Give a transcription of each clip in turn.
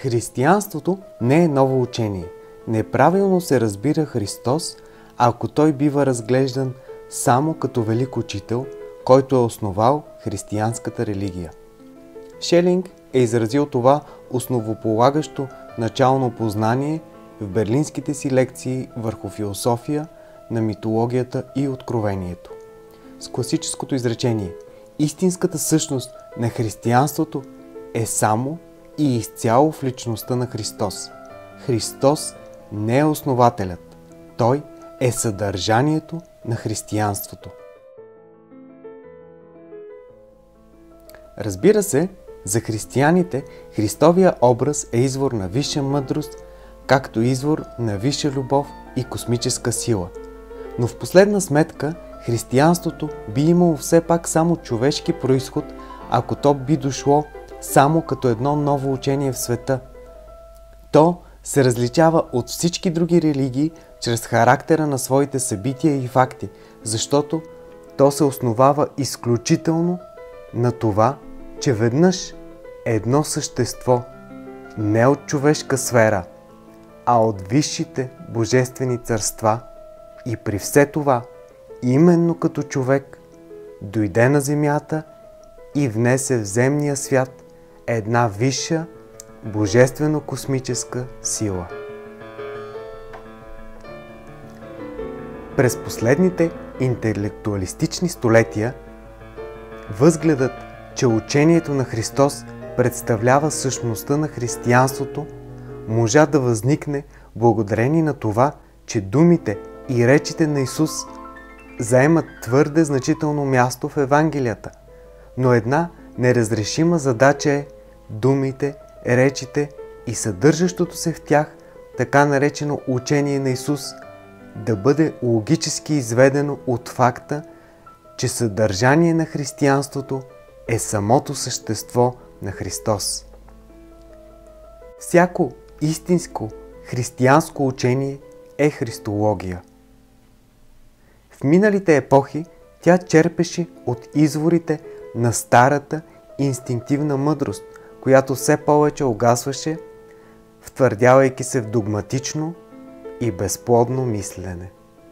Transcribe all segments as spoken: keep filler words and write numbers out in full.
Християнството не е ново учение. Неправилно се разбира Христос, ако Той бива разглеждан само като велик учител, който е основал християнската религия. Шелинг е изразил това основополагащо начално познание в берлинските си лекции върху философия на митологията и откровението. С класическото изречение: истинската същност на християнството е само и изцяло в личността на Христос. Христос не е основателят, Той е съдържанието на християнството. Разбира се, за християните Христовия образ е извор на висша мъдрост, както извор на висша любов и космическа сила. Но в последна сметка християнството би имало все пак само човешки произход, ако то би дошло само като едно ново учение в света. То се различава от всички други религии чрез характера на своите събития и факти, защото то се основава изключително на това, че веднъж едно същество, не от човешка сфера, а от висшите божествени царства, и при все това, именно като човек, дойде на земята и внесе в земния свят една висша божествено-космическа сила. През последните интелектуалистични столетия възгледът, че учението на Христос представлява същността на християнството, можа да възникне благодарение на това, че думите и речите на Исус заемат твърде значително място в Евангелията, но една неразрешима задача е думите, речите и съдържащото се в тях така наречено учение на Исус да бъде логически изведено от факта, че съдържание на християнството е самото същество на Христос. Всяко истинско християнско учение е христология. В миналите епохи тя черпеше от изворите на старата инстинктивна мъдрост, която все повече угасваше, втвърдявайки се в догматично и безплодно мислене.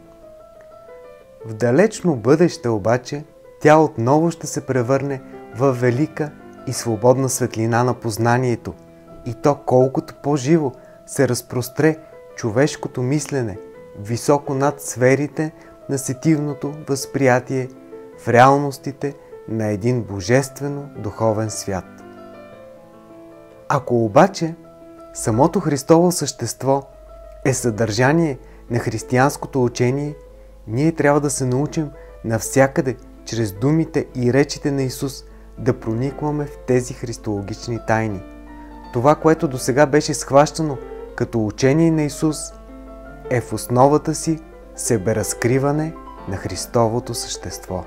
В далечно бъдеще обаче тя отново ще се превърне в велика и свободна светлина на познанието, и то колкото по-живо се разпростре човешкото мислене високо над сферите на сетивното възприятие в реалностите на един божествено духовен свят. Ако обаче самото Христово същество е съдържание на християнското учение, ние трябва да се научим навсякъде, чрез думите и речите на Исус, да проникваме в тези христологични тайни. Това, което досега беше схващано като учение на Исус, е в основата си себеразкриване на Христовото същество.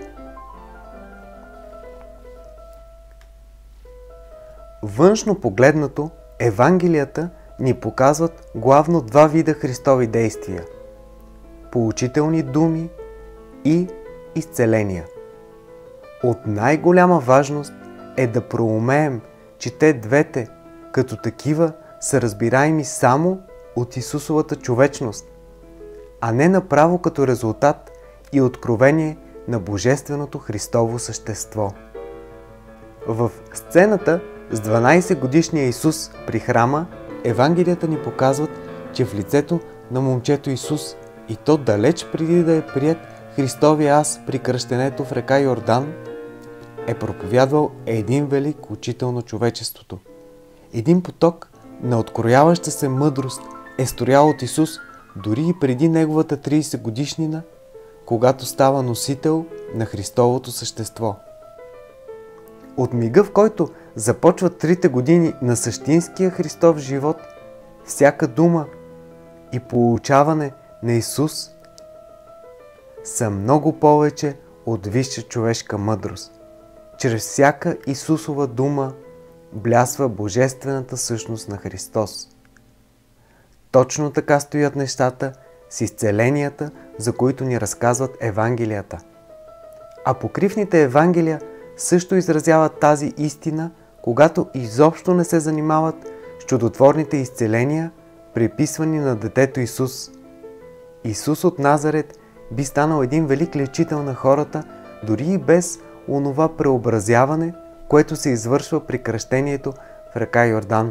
Външно погледнато, Евангелията ни показват главно два вида Христови действия – поучителни думи и изцеления. От най-голяма важност е да проумеем, че те двете, като такива, са разбираеми само от Исусовата човечност, а не направо като резултат и откровение на Божественото Христово същество. В сцената с дванайсетгодишния Исус при храма, Евангелията ни показват, че в лицето на момчето Исус, и то далеч преди да е приет Христовия аз при кръщенето в река Йордан, е проповядвал един велик учител на човечеството. Един поток на открояваща се мъдрост е строял от Исус дори и преди неговата трийсет годишнина, когато става носител на Христовото същество. От мига, в който започват трите години на същинския Христов живот, всяка дума и получаване на Исус са много повече от висша човешка мъдрост. Чрез всяка Исусова дума блясва божествената същност на Христос. Точно така стоят нещата с изцеленията, за които ни разказват Евангелията. Апокрифните Евангелия също изразяват тази истина, когато изобщо не се занимават с чудотворните изцеления, приписвани на детето Исус. Исус от Назарет би станал един велик лечител на хората, дори и без онова преобразяване, което се извършва при кръщението в река Йордан.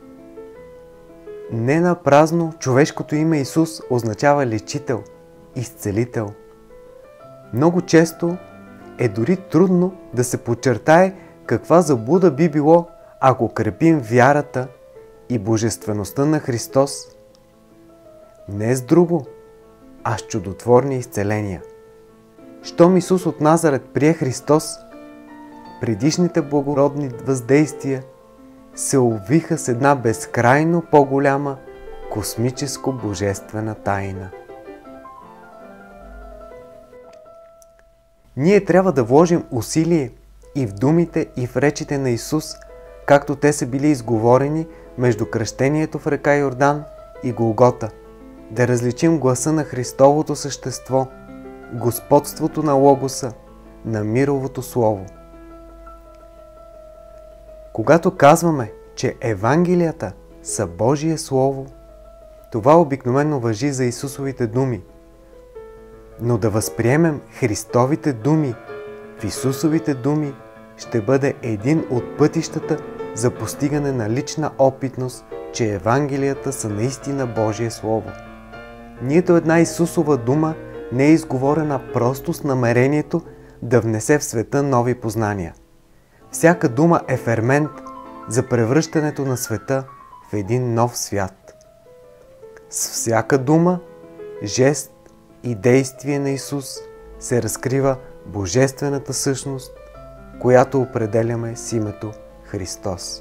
Не напразно човешкото име Исус означава лечител, изцелител. Много често е дори трудно да се подчертае каква заблуда би било, ако крепим вярата и божествеността на Христос не с друго, а с чудотворни изцеления. Щом Исус от Назарет прие Христос, предишните благородни въздействия се увиха с една безкрайно по-голяма космическо-божествена тайна. Ние трябва да вложим усилие и в думите, и в речите на Исус, както те са били изговорени между кръщението в река Йордан и Голгота, да различим гласа на Христовото същество, господството на Логоса, на мировото Слово. Когато казваме, че Евангелията са Божие Слово, това обикновено важи за Исусовите думи. Но да възприемем Христовите думи в Исусовите думи ще бъде един от пътищата за постигане на лична опитност, че Евангелията са наистина Божие Слово. Нито една Исусова дума не е изговорена просто с намерението да внесе в света нови познания. Всяка дума е фермент за превръщането на света в един нов свят. С всяка дума, жест и действие на Исус се разкрива божествената същност, която определяме с името Христос.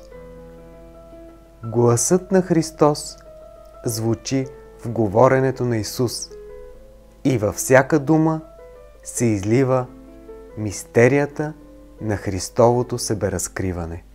Гласът на Христос звучи в говоренето на Исус и във всяка дума се излива мистерията на Христовото себеразкриване.